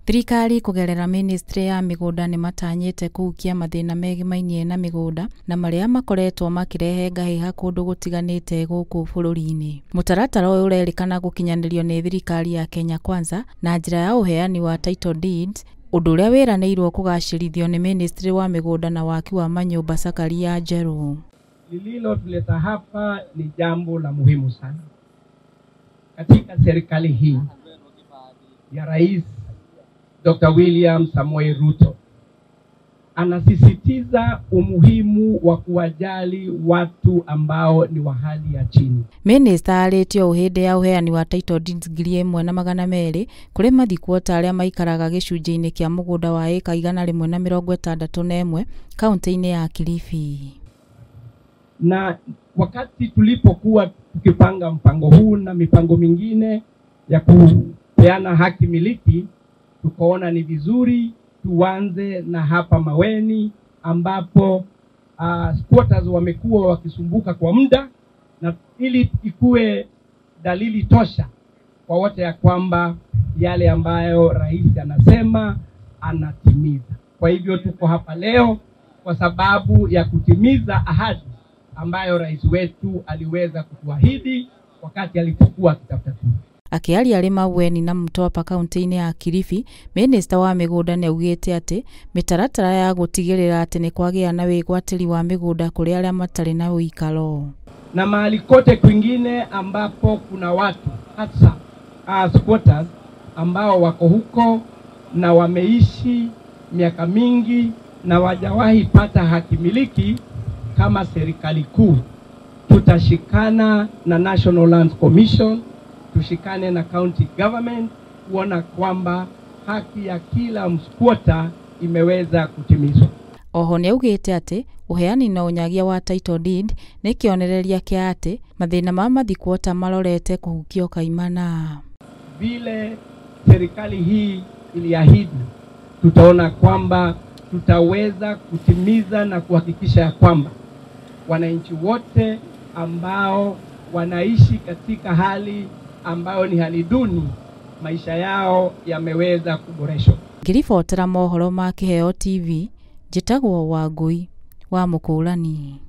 Thirikari kugerera ministry ya migunda ni matanyite kuukia mathina megimainie na migunda na maria makoretwo makirehe ngahiha kundu gutiganite guku bururi-ini. Mutaratara uyu urerikana gukinyanirio ni thirikari ya Kenya Kwanza na njira ya uheani wa title deeds, undu uria wiranirwo kugacirithio ni ministry wa migunda na waki wa manyumba Zakaria Njeru. Lililotuleta hapa ni jambo la muhimu sana katika serikali hii ya Rais Dr. William Samoei Ruto. Anasisitiza umuhimu wa kuwajali watu ambao ni wa hali ya chini. Minister aretio uhinde ya uheani wa title deeds 1,200 kuri mathikuota aria maikaraga gicunjĩ-inĩ kia mugunda wa eka 161 kaunti-inĩ ya Kilifi. Na wakati tulipokuwa tukipanga mpango huu na mipango mingine ya kupeana haki miliki, tukaona ni vizuri tuanze na hapa Maweni ambapo squatters wamekuwa wakisumbuka kwa muda, na ili ikue dalili tosha kwa wote ya kwamba yale ambayo rais anasema anatimiza. Kwa hivyo tuko hapa leo kwa sababu ya kutimiza ahadi ambayo rais wetu aliweza kutuahidi wakati alipokuwa akitafuta kura. Akiaria ari Maweni na Mtwapa kaunti-inĩ ya Kilifi, minister wa migunda ni augite ati mitaratara ya gutigirira ati ni kwagia na wigwatiri wa migunda kuri aria matari na uikaro. Na mahali kote kwingine ambapo kuna watu hasa squatters ambao wako huko na wameishi miaka mingi na wajawahi pata haki miliki, kama serikali kuu tutashikana na National Lands Commission, tushikane na county government kuona kwamba haki ya kila msquatter imeweza kutimizwa. Oho ni augite ati uheani na unyagia wa title deed ni kionereria kia ati mathina ma mathikuota marorete kuhukio kaimana. Vile serikali hii iliahidi, tutaona kwamba tutaweza kutimiza na kuhakikisha ya kwamba wananchi wote ambao wanaishi katika hali ambayo ni hali duni, maisha yao yameweza kuboreshwa. Ngiribotera mohoro ma Kiheo TV, njitagwo Wangui wa Mukurani.